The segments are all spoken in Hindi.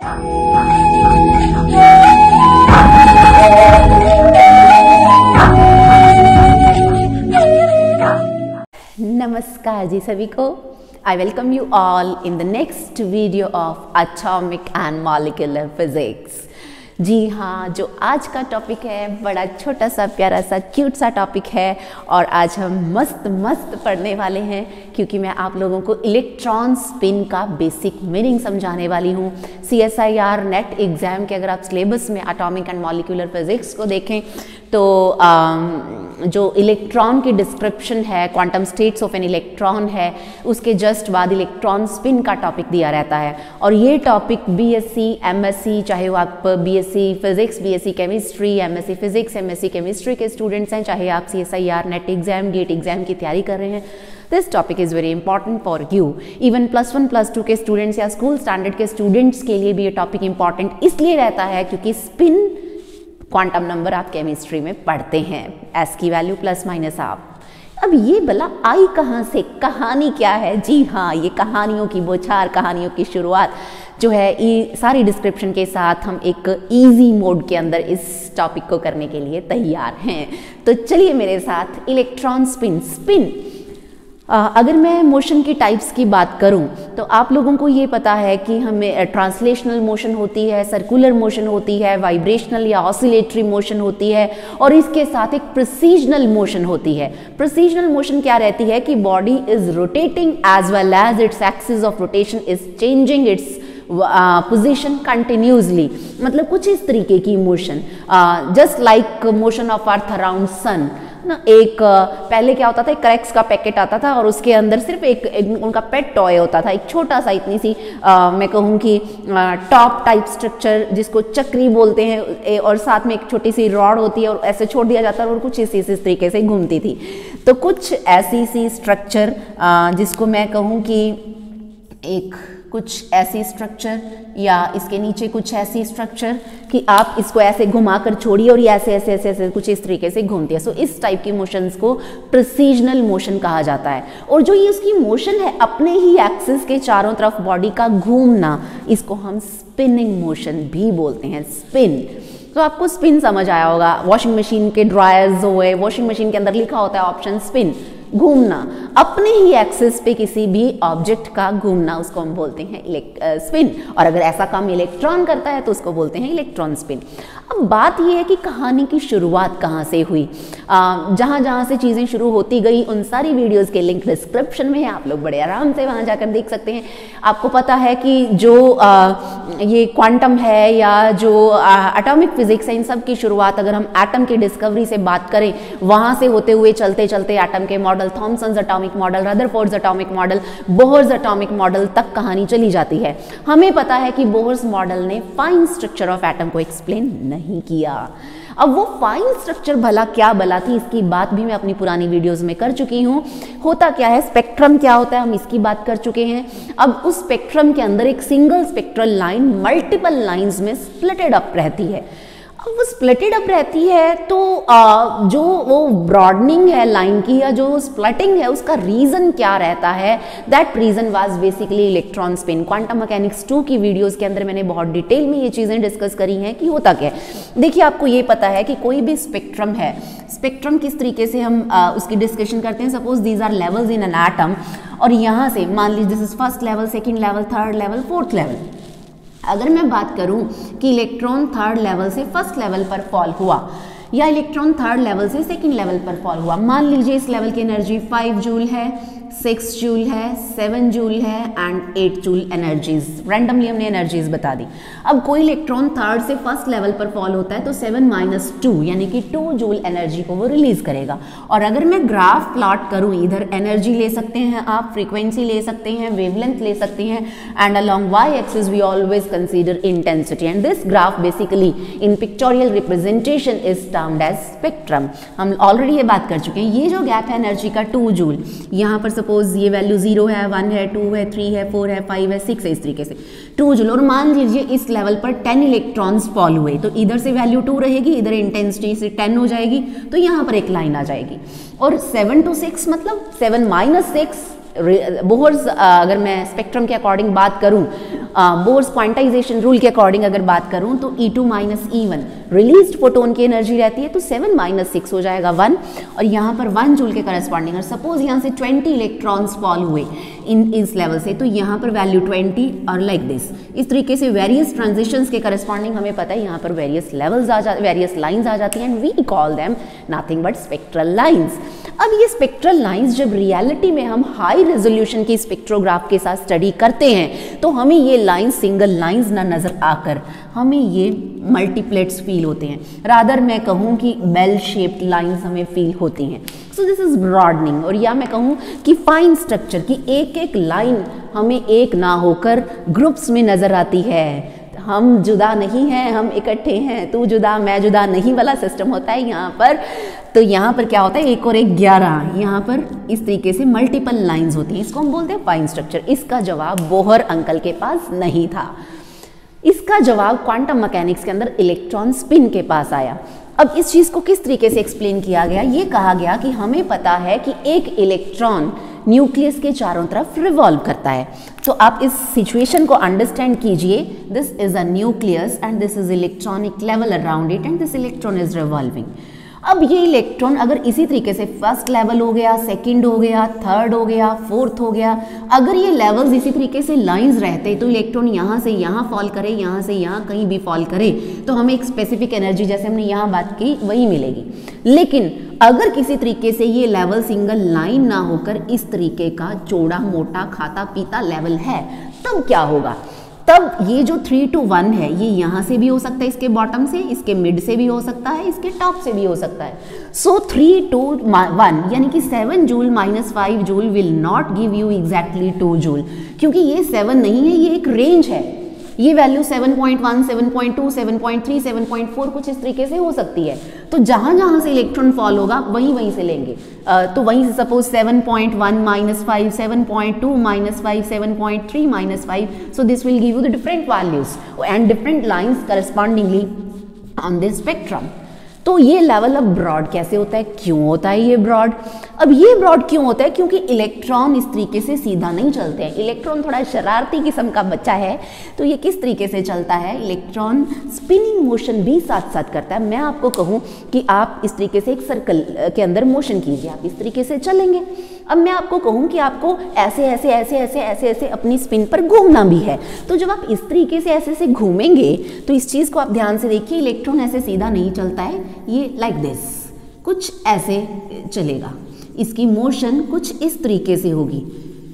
नमस्कार जी सभी को। I welcome you all in the next video of Atomic and Molecular Physics। जी हाँ, जो आज का टॉपिक है बड़ा छोटा सा प्यारा सा क्यूट सा टॉपिक है और आज हम मस्त मस्त पढ़ने वाले हैं क्योंकि मैं आप लोगों को इलेक्ट्रॉन स्पिन का बेसिक मीनिंग समझाने वाली हूँ। CSIR नेट एग्ज़ाम के अगर आप सिलेबस में एटॉमिक एंड मॉलिक्यूलर फिजिक्स को देखें तो जो इलेक्ट्रॉन की डिस्क्रिप्शन है, quantum states of an electron है, उसके जस्ट बाद इलेक्ट्रॉन स्पिन का टॉपिक दिया रहता है। और ये टॉपिक BSc MSc, चाहे वो आप BSc physics, BSc chemistry, MSc physics, MSc chemistry के स्टूडेंट्स हैं, चाहे आप CSIR NET exam, GATE exam की तैयारी कर रहे हैं, this topic is very important for you. Even +1 +2 के स्टूडेंट्स या स्कूल स्टैंडर्ड के स्टूडेंट्स के लिए भी ये टॉपिक इंपॉर्टेंट इसलिए रहता है क्योंकि स्पिन क्वांटम नंबर आप केमिस्ट्री में पढ़ते हैं, एस की वैल्यू ± आप। अब ये भला आई कहाँ से, कहानी क्या है? जी हाँ, ये कहानियों की बौछार, कहानियों की शुरुआत जो है ये सारी डिस्क्रिप्शन के साथ हम एक इजी मोड के अंदर इस टॉपिक को करने के लिए तैयार हैं। तो चलिए मेरे साथ इलेक्ट्रॉन स्पिन। अगर मैं मोशन की टाइप्स की बात करूं तो आप लोगों को ये पता है कि हमें ट्रांसलेशनल मोशन होती है, सर्कुलर मोशन होती है, वाइब्रेशनल या ऑसिलेटरी मोशन होती है और इसके साथ एक प्रिसीजनल मोशन होती है। प्रिसीजनल मोशन क्या रहती है कि body is rotating as well as its axis of rotation is changing its position continuously, मतलब कुछ इस तरीके की motion, just like motion of earth around sun ना। एक पहले क्या होता था, एक क्रैक्स का पैकेट आता था और उसके अंदर सिर्फ एक उनका पेट टॉय होता था, एक छोटा सा, इतनी सी मैं कहूँ कि टॉप टाइप स्ट्रक्चर जिसको चक्री बोलते हैं, और साथ में एक छोटी सी रॉड होती है और ऐसे छोड़ दिया जाता है और कुछ इस तरीके से घूमती थी। तो कुछ ऐसी सी स्ट्रक्चर जिसको मैं कहूँ कि एक कुछ ऐसी स्ट्रक्चर या इसके नीचे कुछ ऐसी स्ट्रक्चर कि आप इसको ऐसे घुमा कर छोड़िए और ये ऐसे ऐसे ऐसे ऐसे कुछ इस तरीके से घूमती है। सो इस टाइप की मोशंस को प्रिसीजनल मोशन कहा जाता है। और जो ये उसकी मोशन है अपने ही एक्सिस के चारों तरफ बॉडी का घूमना, इसको हम स्पिनिंग मोशन भी बोलते हैं, स्पिन। तो आपको स्पिन समझ आया होगा, वॉशिंग मशीन के ड्रायर्स हुए, वॉशिंग मशीन के अंदर लिखा होता है ऑप्शन स्पिन, घूमना, अपने ही एक्सिस पे किसी भी ऑब्जेक्ट का घूमना, उसको हम बोलते हैं स्पिन। और अगर ऐसा काम इलेक्ट्रॉन करता है तो उसको बोलते हैं इलेक्ट्रॉन स्पिन। अब बात यह है कि कहानी की शुरुआत कहाँ से हुई। जहाँ जहाँ से चीज़ें शुरू होती गई उन सारी वीडियोस के लिंक डिस्क्रिप्शन में है, आप लोग बड़े आराम से वहाँ जाकर देख सकते हैं। आपको पता है कि जो ये क्वांटम है या जो एटॉमिक फिजिक्स है, इन सब की शुरुआत अगर हम एटम की डिस्कवरी से बात करें, वहाँ से होते हुए चलते चलते एटम के model, Thomson's atomic model, Rutherford's atomic model, Bohr's atomic model तक कहानी चली जाती है। हमें पता है कि बोहर्स मॉडल ने फाइन स्ट्रक्चर ऑफ एटम को एक्सप्लेन नहीं किया। अब वो फाइन स्ट्रक्चर भला क्या भला थी, इसकी बात भी मैं अपनी पुरानी वीडियोस में कर चुकी हूँ। होता क्या है, स्पेक्ट्रम क्या होता है, हम इसकी बात कर चुके हैं। अब उस स्पेक्ट्रम के अंदर एक single spectral line multiple lines में स्प्लिटेड अप रहती है। अब वो स्प्लिटेड अप रहती है तो जो वो ब्रॉडनिंग है लाइन की या जो स्प्लिटिंग है उसका रीज़न क्या रहता है, that reason was basically electron spin. Quantum mechanics 2 की वीडियोस के अंदर मैंने बहुत डिटेल में ये चीज़ें डिस्कस करी हैं कि होता क्या है। देखिए, आपको ये पता है कि कोई भी स्पेक्ट्रम है, स्पेक्ट्रम किस तरीके से हम उसकी डिस्कशन करते हैं। Suppose these are levels in an atom और यहाँ से मान लीजिए this is first level, second level, third level, fourth level. अगर मैं बात करूं कि इलेक्ट्रॉन थर्ड लेवल से फर्स्ट लेवल पर फॉल हुआ या इलेक्ट्रॉन थर्ड लेवल से सेकंड लेवल पर फॉल हुआ, मान लीजिए इस लेवल की एनर्जी 5 जूल है, 6 जूल है, 7 जूल है एंड 8 जूल एनर्जीज, रैंडमली हमने एनर्जीज बता दी। अब कोई इलेक्ट्रॉन थर्ड से फर्स्ट लेवल पर फॉल होता है तो 7 - 2 यानी कि 2 जूल एनर्जी को वो रिलीज करेगा। और अगर मैं ग्राफ प्लॉट करूं, इधर एनर्जी ले सकते हैं आप, फ्रीक्वेंसी ले सकते हैं, वेवलेंथ ले सकते हैं, and along Y axis we always consider intensity, and this graph basically in pictorial representation is termed as spectrum. हम ऑलरेडी ये बात कर चुके हैं। ये जो गैप है एनर्जी का 2 जूल, यहाँ पर सपोज ये वैल्यू 0 है, 1 है, 2 है, 3 है, 4 है, 5 है, 6 है, इस तरीके से 2 जूल। और मान लीजिए इस लेवल पर 10 इलेक्ट्रॉन्स फॉल हुए तो इधर से वैल्यू 2 रहेगी, इधर इंटेंसिटी से 10 हो जाएगी, तो यहाँ पर एक लाइन आ जाएगी। और 7 to 6 मतलब 7 - 6 बोहर्स अगर मैं स्पेक्ट्रम के अकॉर्डिंग बात करूं, बोहर्स क्वांटाइजेशन रूल के अकॉर्डिंग अगर बात करूं तो E2 minus E1 released photon की एनर्जी रहती है, तो 7 माइनस 6 हो जाएगा 1, और यहाँ पर 1 जूल के करस्पॉन्डिंग, और सपोज यहाँ से 20 इलेक्ट्रॉन्स फॉल हुए इस लेवल से, तो यहाँ पर वैल्यू 20 और लाइक दिस। इस तरीके से वेरियस ट्रांजिशंस के करस्पॉन्डिंग हमें पता है यहाँ पर वेरियस लेवल्स वेरियस लाइंस आ जाती हैं, and we call them nothing but spectral lines. अब ये स्पेक्ट्रल लाइंस जब रियलिटी में हम हाई रेजोल्यूशन की स्पेक्ट्रोग्राफ के साथ स्टडी करते हैं तो हमें ये लाइंस सिंगल लाइंस ना नजर आकर हमें ये मल्टीप्लेट्स फील होते हैं, रादर मैं कहूँ कि बेल शेप्ड लाइंस हमें फील होती हैं। सो दिस इज ब्रॉडनिंग, और या मैं कहूँ कि फाइन स्ट्रक्चर की एक एक लाइन हमें एक ना होकर ग्रुप्स में नजर आती है। हम जुदा नहीं हैं, हम इकट्ठे हैं, तू जुदा मैं जुदा नहीं वाला सिस्टम होता है यहाँ पर। तो यहाँ पर क्या होता है, 1 और 1 11, यहाँ पर इस तरीके से मल्टीपल लाइंस होती हैं, इसको हम बोलते हैं फाइन स्ट्रक्चर। इसका जवाब बोहर अंकल के पास नहीं था, इसका जवाब क्वांटम मैकेनिक्स के अंदर इलेक्ट्रॉन स्पिन के पास आया। अब इस चीज़ को किस तरीके से एक्सप्लेन किया गया, ये कहा गया कि हमें पता है कि एक इलेक्ट्रॉन न्यूक्लियस के चारों तरफ रिवॉल्व करता है। तो आप इस सिचुएशन को अंडरस्टैंड कीजिए, this is a nucleus and this is electronic level around it and this electron is revolving. अब ये इलेक्ट्रॉन अगर इसी तरीके से फर्स्ट लेवल हो गया, सेकंड हो गया, थर्ड हो गया, फोर्थ हो गया, अगर ये लेवल्स इसी तरीके से लाइंस रहते तो इलेक्ट्रॉन यहाँ से यहाँ फॉल करे, यहाँ से यहाँ कहीं भी फॉल करे तो हमें एक स्पेसिफिक एनर्जी जैसे हमने यहाँ बात की वही मिलेगी। लेकिन अगर किसी तरीके से ये लेवल सिंगल लाइन ना होकर इस तरीके का चौड़ा मोटा खाता पीता लेवल है, तब क्या होगा, तब ये जो 3 to 1 है ये यहाँ से भी हो सकता है, इसके बॉटम से, इसके मिड से भी हो सकता है, इसके टॉप से भी हो सकता है। सो 3 to 1 यानी कि 7 जूल minus 5 joule will not give you exactly 2 joule, क्योंकि ये 7 नहीं है, ये एक रेंज है। ये वैल्यू 7.1, 7.2, 7.3, 7.4 कुछ इस तरीके से हो सकती है। तो जहाँ जहाँ से इलेक्ट्रॉन फॉल होगा वहीं वहीं से लेंगे। तो वहीं से suppose 7.1 minus 5, 7.2 minus 5, 7.3 minus 5, so this will give you the different values and different lines correspondingly on this spectrum. तो ये लेवल अब ब्रॉड कैसे होता है, क्यों होता है ये ब्रॉड? अब ये ब्रॉड क्यों होता है? क्योंकि इलेक्ट्रॉन इस तरीके से सीधा नहीं चलते हैं। इलेक्ट्रॉन थोड़ा शरारती किस्म का बच्चा है, तो ये किस तरीके से चलता है, इलेक्ट्रॉन स्पिनिंग मोशन भी साथ साथ करता है। मैं आपको कहूँ कि आप इस तरीके से एक सर्कल के अंदर मोशन कीजिए, आप इस तरीके से चलेंगे। अब मैं आपको कहूँ कि आपको ऐसे ऐसे ऐसे ऐसे ऐसे ऐसे अपनी स्पिन पर घूमना भी है, तो जब आप इस तरीके से ऐसे घूमेंगे तो इस चीज़ को आप ध्यान से देखिए, इलेक्ट्रॉन ऐसे सीधा नहीं चलता है, ये लाइक दिस कुछ ऐसे चलेगा, इसकी मोशन कुछ इस तरीके से होगी।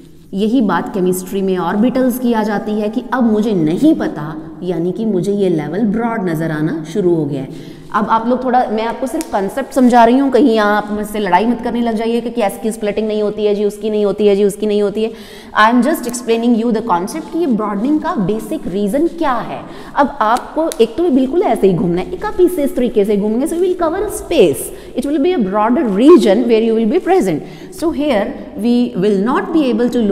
यही बात केमिस्ट्री में ऑर्बिटल्स की आ जाती है कि अब मुझे नहीं पता, यानी कि मुझे ये लेवल ब्रॉड नज़र आना शुरू हो गया है। अब आप लोग थोड़ा, मैं आपको सिर्फ कंसेप्ट समझा रही हूँ, कहीं यहाँ आप मुझसे लड़ाई मत करने लग जाइए कि इसकी स्प्लिटिंग नहीं होती है जी, उसकी नहीं होती है जी, उसकी नहीं होती है। I am just explaining you the concept कि ये ब्रॉडनिंग का बेसिक रीजन क्या है। अब आपको एक तो बिल्कुल ऐसे ही घूमना है, एक आप इस तरीके से घूमेंगे, so will cover space, it will be a broader region where you will be present. So here we will not be able to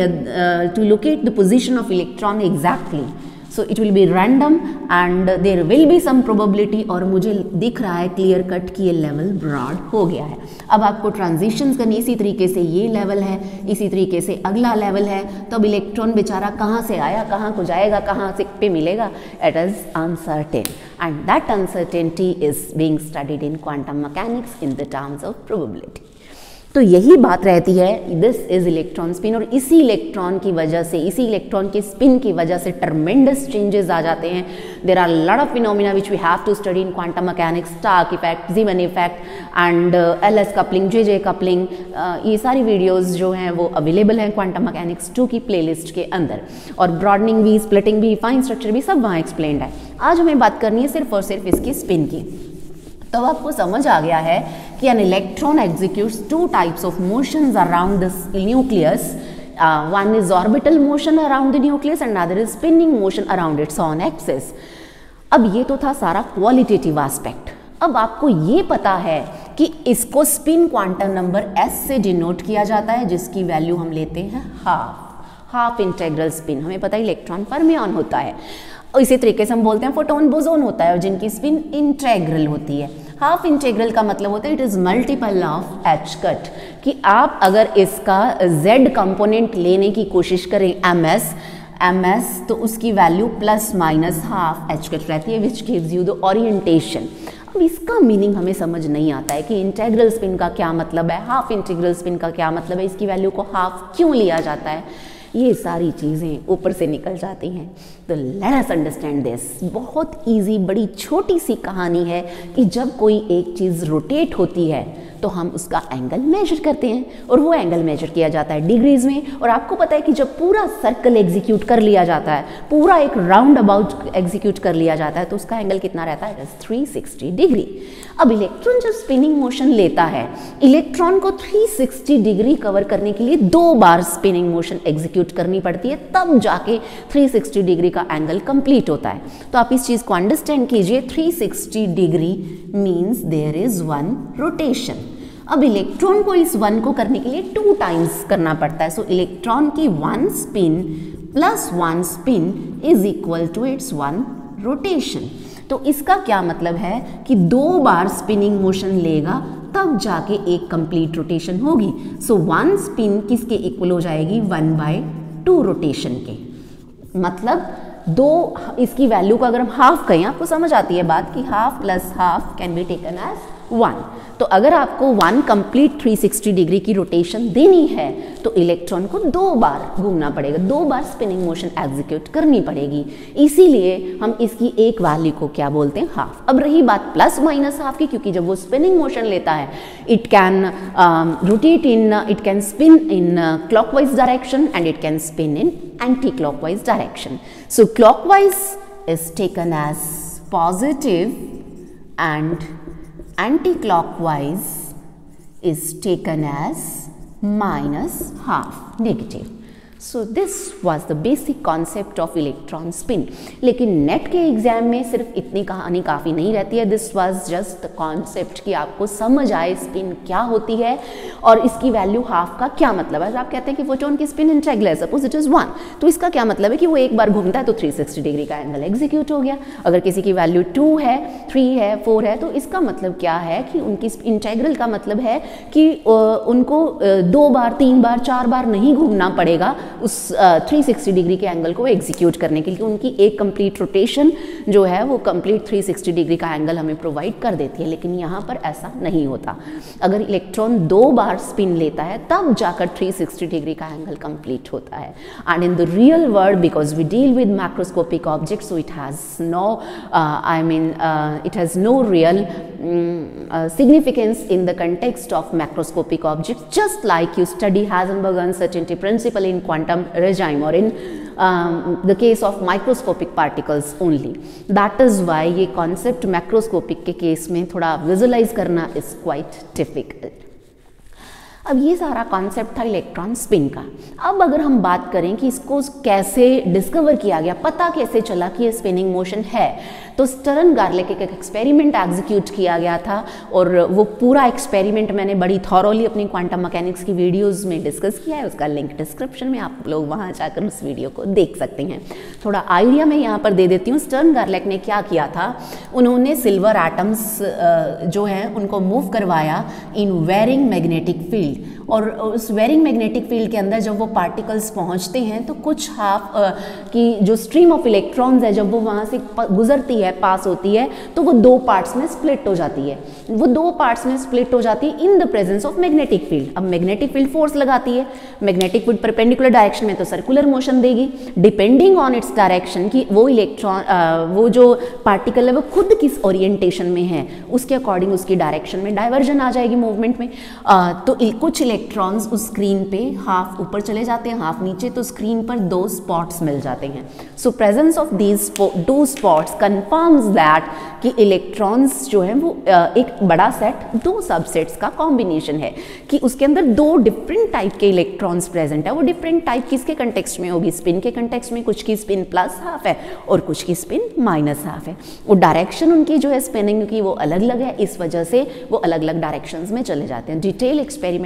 locate the position of electron exactly. So it will be random and there will be some probability, और मुझे दिख रहा है क्लियर कट कि ये लेवल ब्रॉड हो गया है। अब आपको ट्रांजिशंस करनी, इसी तरीके से ये लेवल है, इसी तरीके से अगला लेवल है, तब इलेक्ट्रॉन बेचारा कहाँ से आया, कहाँ को जाएगा, कहाँ से पे मिलेगा, it is uncertain, and that uncertainty is being studied in quantum mechanics in the terms of probability. तो यही बात रहती है, दिस इज इलेक्ट्रॉन स्पिन, और इसी इलेक्ट्रॉन की वजह से, इसी इलेक्ट्रॉन के स्पिन की वजह से ट्रमेंडस चेंजेस आ जाते हैं। There are lot of phenomena which we have to study in quantum mechanics, Stark effect, Zeeman effect and LS coupling, J coupling, ये सारी वीडियोस जो हैं वो अवेलेबल हैं क्वांटम मैकेनिक्स 2 की प्लेलिस्ट के अंदर, और ब्रॉडनिंग भी, स्प्लिटिंग भी, फाइन स्ट्रक्चर भी सब वहाँ एक्सप्लेन्ड है। आज हमें बात करनी है सिर्फ और सिर्फ इसकी स्पिन की। तो आपको समझ आ गया है कि an electron executes 2 types of motions around the nucleus. One is orbital motion around the nucleus and other is spinning motion around its own axis. अब ये तो था सारा क्वालिटेटिव एस्पेक्ट। अब आपको ये पता है कि इसको स्पिन क्वांटम नंबर s से डिनोट किया जाता है, जिसकी वैल्यू हम लेते हैं हाफ इंटेग्रल स्पिन। हमें पता है इलेक्ट्रॉन फर्मियन होता है, और इसी तरीके से हम बोलते हैं फोटोन बोसोन होता है, और जिनकी स्पिन इंटेग्रल होती है। हाफ इंटीग्रल का मतलब होता है it is multiple of h cut, कि आप अगर इसका z कंपोनेंट लेने की कोशिश करें ms तो उसकी value plus minus half h cut रहती है, which gives you the orientation. अब इसका मीनिंग हमें समझ नहीं आता है कि इंटीग्रल स्पिन का क्या मतलब है, हाफ इंटीग्रल स्पिन का क्या मतलब है, इसकी वैल्यू को हाफ क्यों लिया जाता है, ये सारी चीज़ें ऊपर से निकल जाती हैं। तो लेट अस अंडरस्टैंड दिस। बहुत इजी, बड़ी छोटी सी कहानी है कि जब कोई एक चीज़ रोटेट होती है तो हम उसका एंगल मेजर करते हैं, और वो एंगल मेजर किया जाता है डिग्रीज में। और आपको पता है कि जब पूरा सर्कल एग्जीक्यूट कर लिया जाता है, पूरा एक राउंड अबाउट एग्जीक्यूट कर लिया जाता है, तो उसका एंगल कितना रहता है, 360 डिग्री। अब इलेक्ट्रॉन जब स्पिनिंग मोशन लेता है, इलेक्ट्रॉन को 360 डिग्री कवर करने के लिए 2 बार स्पिनिंग मोशन एग्जीक्यूट करनी पड़ती है, तब जाके 360 डिग्री का एंगल कंप्लीट होता है। तो आप इस चीज़ को अंडरस्टैंड कीजिए, 360 degree means there is 1 rotation. अब इलेक्ट्रॉन को इस 1 को करने के लिए 2 टाइम्स करना पड़ता है। सो इलेक्ट्रॉन की 1 spin plus 1 spin is equal to its 1 rotation. तो इसका क्या मतलब है कि 2 बार स्पिनिंग मोशन लेगा तब जाके एक कंप्लीट रोटेशन होगी। सो 1 स्पिन किसके इक्वल हो जाएगी, 1/2 रोटेशन के। मतलब 2, इसकी वैल्यू को अगर हम हाफ कहें, आपको समझ आती है बात कि half plus half can be taken as 1। तो अगर आपको 1 कंप्लीट 360 डिग्री की रोटेशन देनी है तो इलेक्ट्रॉन को 2 बार घूमना पड़ेगा, 2 बार स्पिनिंग मोशन एग्जीक्यूट करनी पड़ेगी। इसीलिए हम इसकी एक वैल्यू को क्या बोलते हैं, हाफ। अब रही बात प्लस माइनस हाफ की, क्योंकि जब वो स्पिनिंग मोशन लेता है it can rotate in, it can spin in clockwise direction and it can spin in anti clockwise direction. So clockwise is taken as positive and anti-clockwise is taken as minus half, negative. So this was the basic concept of electron spin. लेकिन नेट के एग्जाम में सिर्फ इतनी कहानी काफ़ी नहीं रहती है। This was just the concept कि आपको समझ आए स्पिन क्या होती है और इसकी वैल्यू हाफ का क्या मतलब है। आप कहते हैं कि फोटोन की स्पिन इंटीग्रल है, सपोज इट इज़ 1, तो इसका क्या मतलब है कि वो एक बार घूमता है तो 360 डिग्री का एंगल एग्जीक्यूट हो गया। अगर किसी की वैल्यू 2 है, 3 है, 4 है, तो इसका मतलब क्या है कि उनकी इंटीग्रल का मतलब है कि उनको 2 बार, 3 बार, 4 बार नहीं घूमना पड़ेगा उस 360 डिग्री के एंगल को एग्जीक्यूट करने के लिए। उनकी एक कंप्लीट रोटेशन जो है वो कंप्लीट 360 डिग्री का एंगल हमें प्रोवाइड कर देती है। लेकिन यहाँ पर ऐसा नहीं होता। अगर इलेक्ट्रॉन 2 बार स्पिन लेता है तब जाकर 360 डिग्री का एंगल कंप्लीट होता है। And in the real world, because we deal with macroscopic objects, so it has no it has no real significance in the context of macroscopic objects, just like you study Heisenberg uncertainty principle in quantum regime or in the case of microscopic particles only. That is why ये concept macroscopic के केस में थोड़ा visualize करना is quite difficult. अब ये सारा कॉन्सेप्ट था इलेक्ट्रॉन स्पिन का। अब अगर हम बात करें कि इसको कैसे डिस्कवर किया गया, पता कैसे चला कि ये स्पिनिंग मोशन है, तो स्टर्न गार्लिक एक एक्सपेरिमेंट एग्जीक्यूट किया गया था और वो पूरा एक्सपेरिमेंट मैंने बड़ी थॉरोली अपनी क्वांटम मैकेनिक्स की वीडियोस में डिस्कस किया है। उसका लिंक डिस्क्रिप्शन में, आप लोग वहाँ जाकर उस वीडियो को देख सकते हैं। थोड़ा आइडिया मैं यहाँ पर दे देती हूँ। स्टर्न गार्लिक ने क्या किया था, उन्होंने सिल्वर एटम्स जो है उनको मूव करवाया इन वेरिंग मैग्नेटिक फील्ड, और उस वेरिंग मैग्नेटिक फील्ड के अंदर जब वो पार्टिकल्स पहुंचते हैं तो कुछ हाफ की जो स्ट्रीम ऑफ इलेक्ट्रॉन्स है जब वो वहाँ से गुजरती है, पास होती है, तो वो 2 पार्ट्स में स्प्लिट हो जाती है। वो 2 पार्ट्स में स्प्लिट हो जाती है in the presence of magnetic field. अब मैग्नेटिक फील्ड फोर्स लगाती है, मैग्नेटिक फील्ड परपेंडिकुलर डायरेक्शन में तो सर्कुलर मोशन देगी, डिपेंडिंग ऑन इट्स डायरेक्शन कि वो इलेक्ट्रॉन वो जो पार्टिकल है वो खुद किस ओरिएंटेशन में है, उसके अकॉर्डिंग उसकी डायरेक्शन में डाइवर्जन आ जाएगी मूवमेंट में। तो कुछ इलेक्ट्रॉन्स उस स्क्रीन पे हाफ ऊपर चले जाते हैं, हाफ नीचे, तो स्क्रीन पर 2 स्पॉट्स मिल जाते हैं। So presence of these 2 spots confirms that कि इलेक्ट्रॉन्स जो है वो एक बड़ा सेट 2 सबसेट्स का कॉम्बिनेशन है, कि उसके अंदर 2 डिफरेंट टाइप के इलेक्ट्रॉन्स प्रेजेंट है। वो डिफरेंट टाइप किसके कंटेक्स्ट में होगी, स्पिन के कंटेक्स्ट में। कुछ की स्पिन प्लस हाफ है और कुछ की स्पिन माइनस हाफ है। वो डायरेक्शन उनकी जो है स्पिनिंग की वो अलग अलग है, इस वजह से वो अलग अलग डायरेक्शंस में चले जाते हैं। डिटेल एक्सपेरिमेंट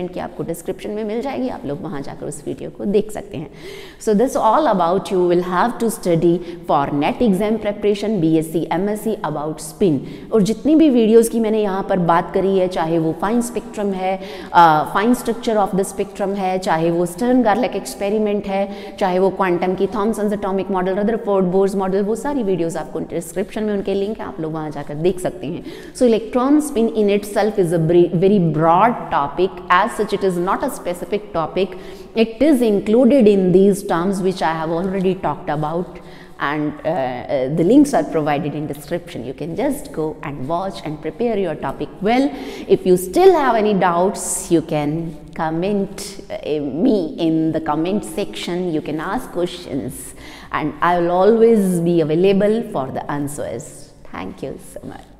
लिंक की आपको डिस्क्रिप्शन में मिल जाएगी, आप लोग वहाँ जाकर उस वीडियो को देख सकते हैं। So this all about you will have to study for NET exam preparation BSc MSc about spin. और जितनी भी वीडियोज़ की मैंने यहाँ पर बात करी है, चाहे वो फाइन स्पेक्ट्रम है, fine structure of the spectrum है, चाहे वो स्टर्न गार्लिक एक्सपेरिमेंट है, चाहे वो क्वांटम की Thomson's atomic model, Rutherford Bohr's model, वो सारी वीडियोस आपको डिस्क्रिप्शन में उनके लिंक है, आप लोग वहाँ जाकर देख सकते हैं। So electron spin in itself is a very broad topic, as such it is not a specific topic, it is included in these terms which I have already talked about, and the links are provided in description. You can just go and watch and prepare your topic well. If you still have any doubts, you can comment me in the comment section. You can ask questions and I will always be available for the answers. Thank you so much.